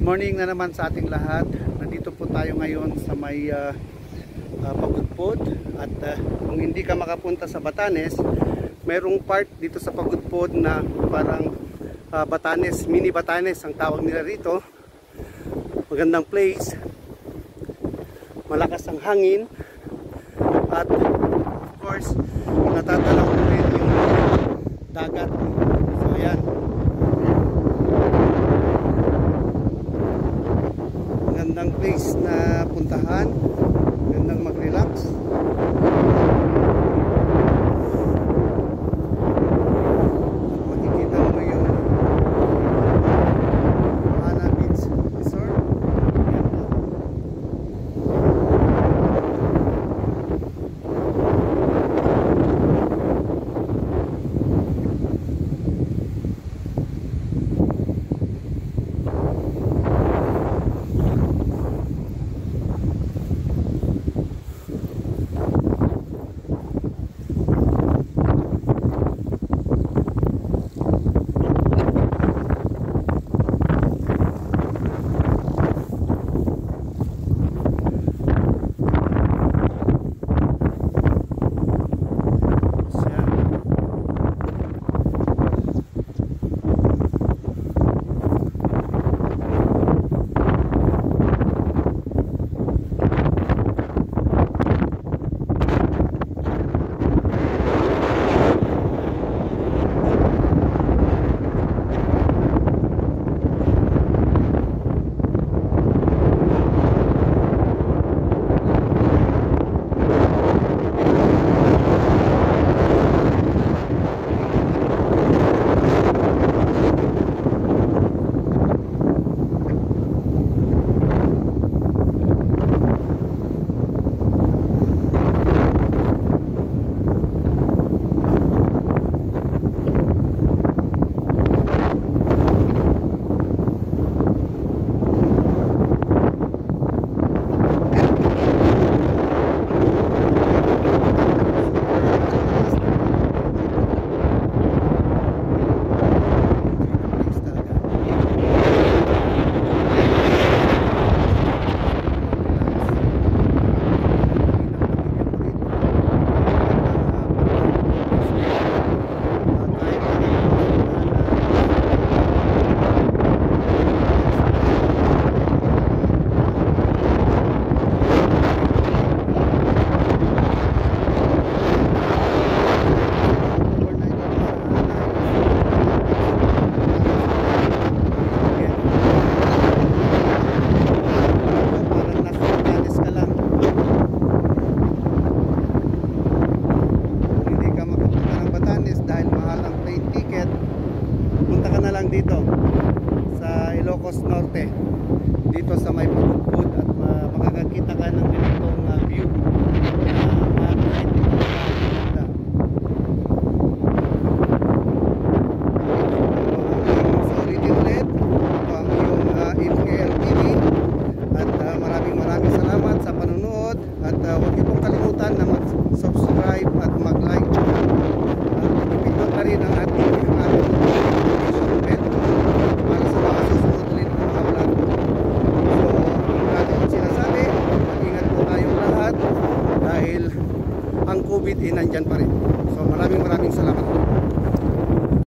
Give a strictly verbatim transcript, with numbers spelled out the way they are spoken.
morning na naman sa ating lahat. Nandito po tayo ngayon sa may uh, uh, Pagudpod. At uh, kung hindi ka makapunta sa Batanes, mayroong part dito sa Pagudpod na parang uh, Batanes, mini Batanes ang tawag nila rito. Magandang place, malakas ang hangin, at of course natatanaw mo rin yung dagat. So ayan, magandang place na puntahan, magandang mag-relax. At makikita mo yung Ana Beach Resort. Ayan po. Dito sa Ilocos Norte, dito sa may Pagudpod, at uh, makakakita ka ng ganitong uh, view na uh, maganda. So ulitin ulit, ito ang iyong uh, M K L T V, at uh, maraming maraming salamat sa panunood, at uh, huwag niyo pong kalimutan na mag-subscribe at mag-like, at ipindot na rin ang ating ating para sa mga susunod ulit ng mga vlog. So, lagi kong sinasabi, mag-ingat po tayong lahat dahil ang COVID ay nandyan pa rin. So, maraming maraming salamat po.